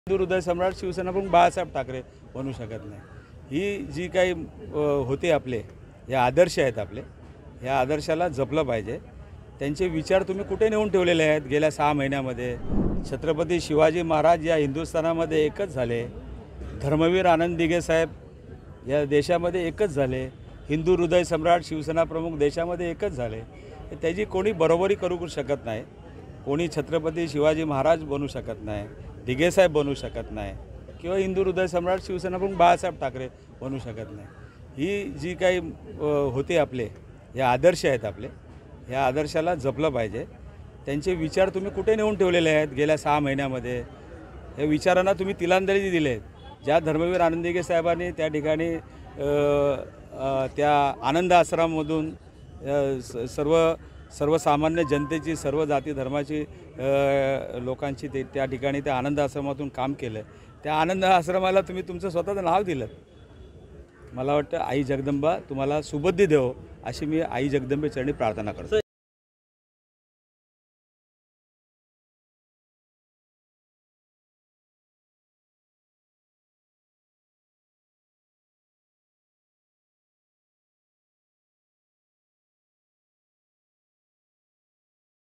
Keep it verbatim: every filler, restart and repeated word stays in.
हिंदू हृदय सम्राट शिवसेना प्रमुख बाळासाहेब ठाकरे बनू शकत नाही। ही जी काही होते आपले हे आदर्श आहेत आपले, ह्या आदर्शाला जपलं पाहिजे। त्यांचे विचार तुम्ही कुठे नेऊन ठेवलेले आहेत? गेल्या सहा महिन्यामध्ये छत्रपती शिवाजी महाराज या हिंदुस्थानामध्ये एकच झाले, धर्मवीर आनंद दिघे साहेब या देशामध्ये एकच झाले, हिंदू हृदय सम्राट शिवसेना प्रमुख देशामध्ये एकच झाले। त्याची कोणी बरोबरी करू शकत नाही, कोणी छत्रपती शिवाजी महाराज बनू शकत नाही, दिघे साहेब बनू शकत नाही किंवा हिंदू हृदय सम्राट शिवसेना प्रमुख बाळासाहेब ठाकरे बनू शकत नाही। ही जी काही होते आपले हे आदर्श आहेत आपले, ह्या आदर्शाला जपलं पाहिजे। त्यांचे विचार तुम्ही कुठे नेऊन ठेवलेले आहेत? गेल्या सहा महिन्यामध्ये या विचारांना तुम्ही तिलांजली दिली आहे। ज्या धर्मवीर आनंद दिघे साहेबांनी त्या ठिकाणी त्या आनंद आश्रममधून सर्व सर्वसामान्य जनतेची, सर्व जाती धर्माची लोकांची ते त्या ठिकाणी त्या आनंद आश्रमातून काम केलं, त्या आनंद आश्रमाला तुम्ही तुमचं स्वतःचं नाव दिलं। मला वाटतं आई जगदंबा तुम्हाला सुबुद्धी देव अशी मी आई जगदंबेचरणी प्रार्थना करतो।